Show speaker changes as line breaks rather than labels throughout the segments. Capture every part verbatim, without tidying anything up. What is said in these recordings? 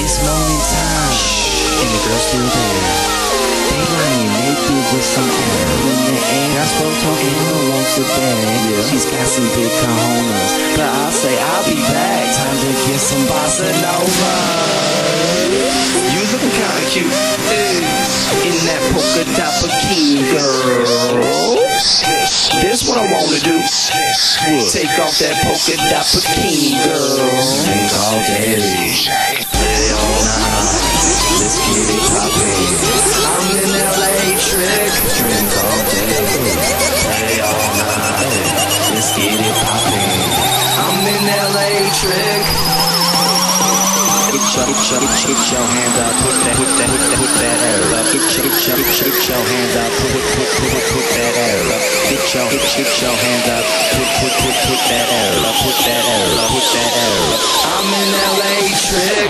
this moment in time, and the girl's still there. They lying naked with some air in the air. I spoke to Anna wants it bad. Yeah. She's got some big cojones, but I'll say I'll be back. Time to get some bossa nova. You looking kinda cute, hey, in that polka dot bikini, girl. This what I wanna do. What? Take off that polka dot bikini, girl. Drink all day, play all night. Let's get it poppin'. I'm in L A trick. Drink all day, play all night. Let's get it poppin'. I'm in L A trick. Get your, get your, get your hands up, put that, put that, put that, put that air up. Get your, get your, get your hands up, put, put, put, put, put that air up. Get your, get, get your hands up, put, put, put, put that air up, put that air up, put that air up. I'm in L A trick.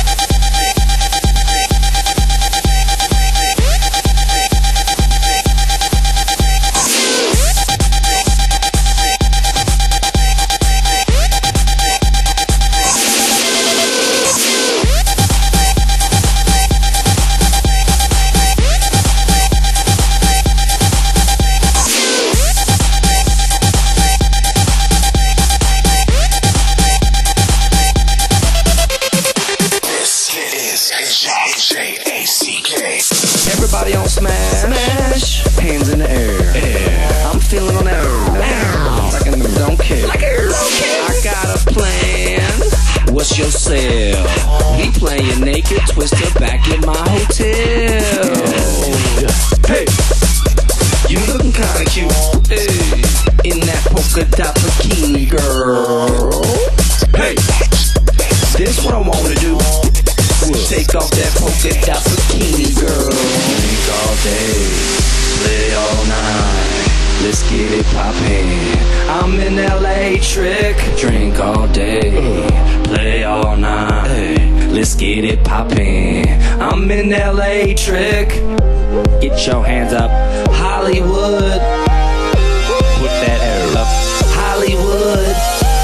Everybody on smash, smash, hands in the air. air. I'm feeling on that air. Like I don't care. Like I don't care. I got a plan. What's your sale? We playing naked twister back in my hotel. Hey, you looking kinda cute. Hey, in that polka dot bikini, girl. Hey, this what I wanna do. Take off that polka dot bikini, girl. Drink all day, play all night. Let's get it poppin'. I'm in L A trick. Drink all day, play all night. Let's get it poppin'. I'm in L A trick. Get your hands up, Hollywood. Put that air up, Hollywood.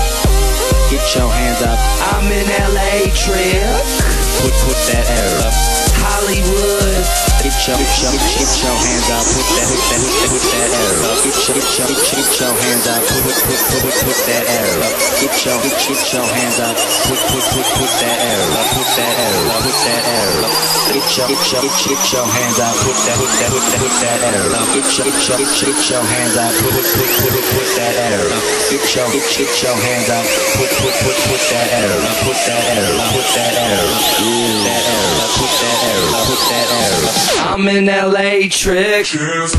Get your hands up. I'm in L A trick. Put, put that air up, Hollywood. Get your, get your, get your hands up. Put that, put that, put that air up. Get your, get your, get your hands up. Put, put, put, put, put that air up. Get your, get, get your hands up. Put, put, put, put that air up. Put that air up. Put that air up. Get your, get your, get your hands up. Put that, put that, put that, put that air up. Get your, get your, get your hands up. Put, put, put, put, put that air up. Get your, get, get your hands up. Put, put, put, put that air up. Put that air up. Put that air up. That air up. Put that air up. Put that air up. I'm in L A trick. Cheers.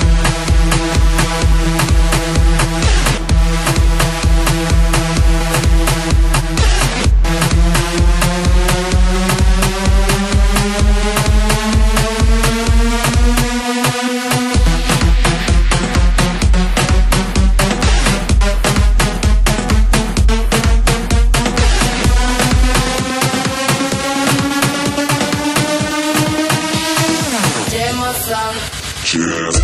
Cheers.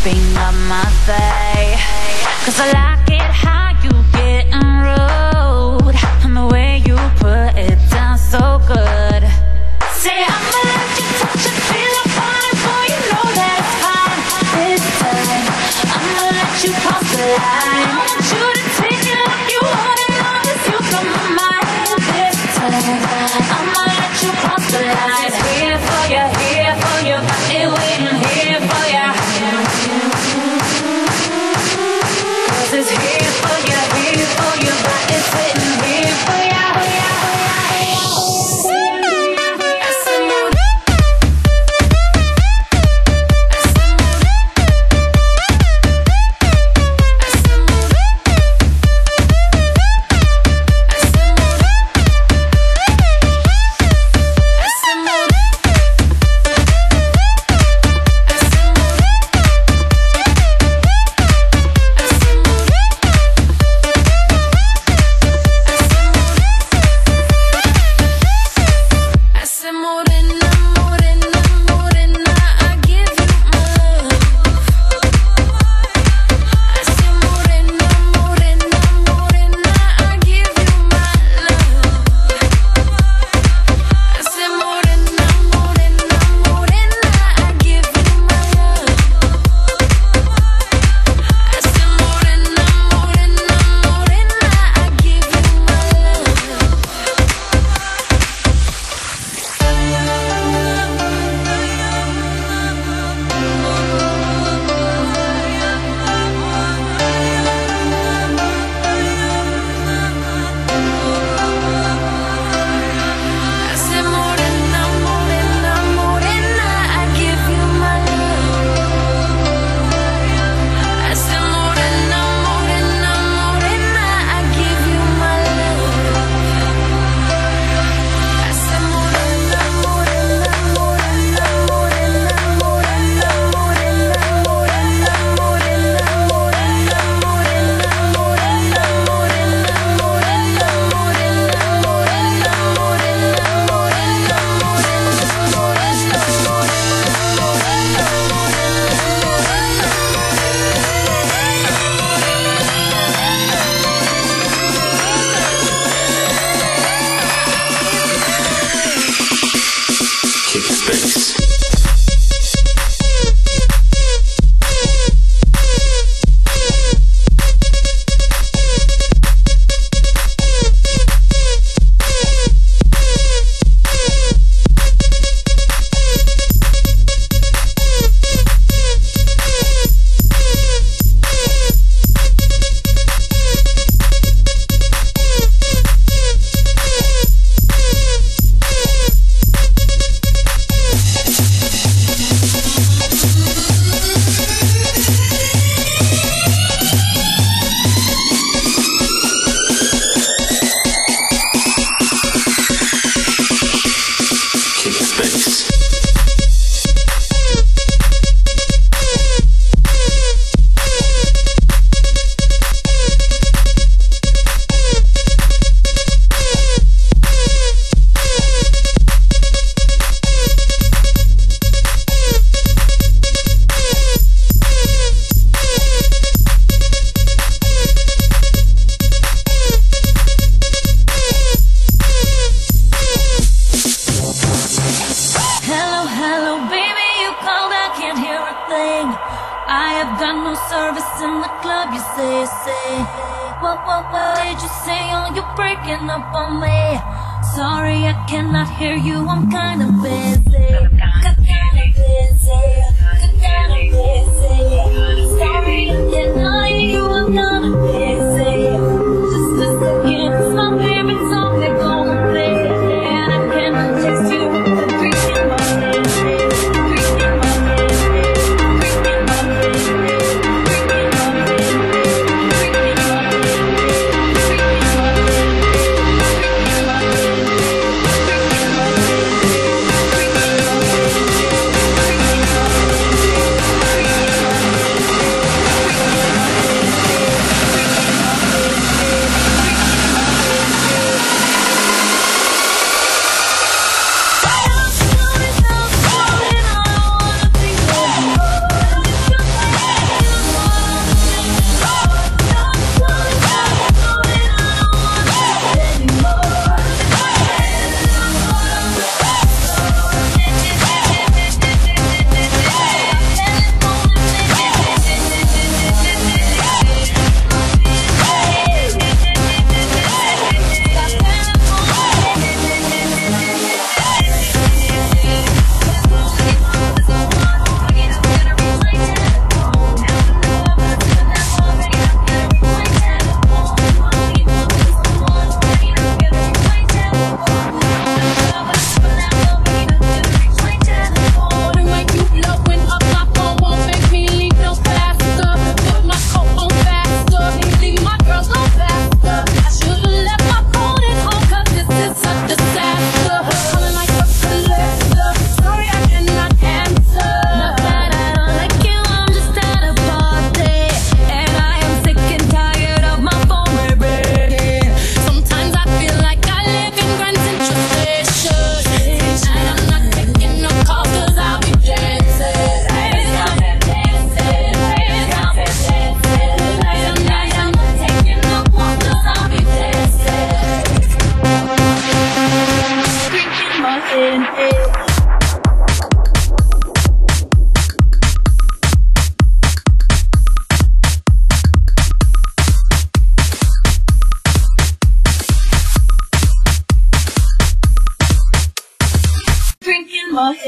creeping up my thigh. Cause I like it how you getting rude, and the way you put it down so good. Say I'ma let you touch and feel upon it, boy, you know that's fine. This time I'ma let you cross the line. I want you to take it like you want it, long as you come to mine. This time I'ma let you cross the line. It's here for you, here for you, it waiting here for you. Cause it's here for you, here for you, but it's waiting here for you.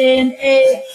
in the air.